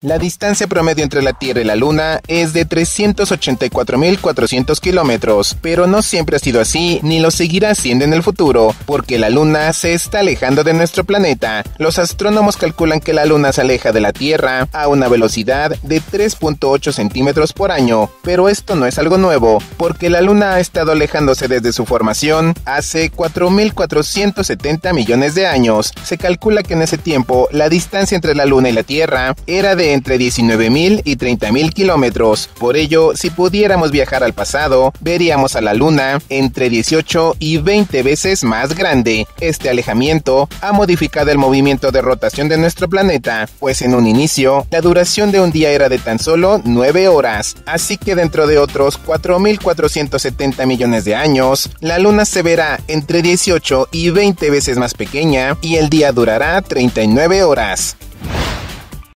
La distancia promedio entre la Tierra y la Luna es de 384.400 kilómetros, pero no siempre ha sido así, ni lo seguirá siendo en el futuro, porque la Luna se está alejando de nuestro planeta. Los astrónomos calculan que la Luna se aleja de la Tierra a una velocidad de 3.8 centímetros por año, pero esto no es algo nuevo, porque la Luna ha estado alejándose desde su formación hace 4.470 millones de años. Se calcula que en ese tiempo la distancia entre la Luna y la Tierra era de entre 19.000 y 30.000 kilómetros. Por ello, si pudiéramos viajar al pasado, veríamos a la Luna entre 18 y 20 veces más grande. Este alejamiento ha modificado el movimiento de rotación de nuestro planeta, pues en un inicio, la duración de un día era de tan solo 9 horas. Así que dentro de otros 4.470 millones de años, la Luna se verá entre 18 y 20 veces más pequeña y el día durará 39 horas.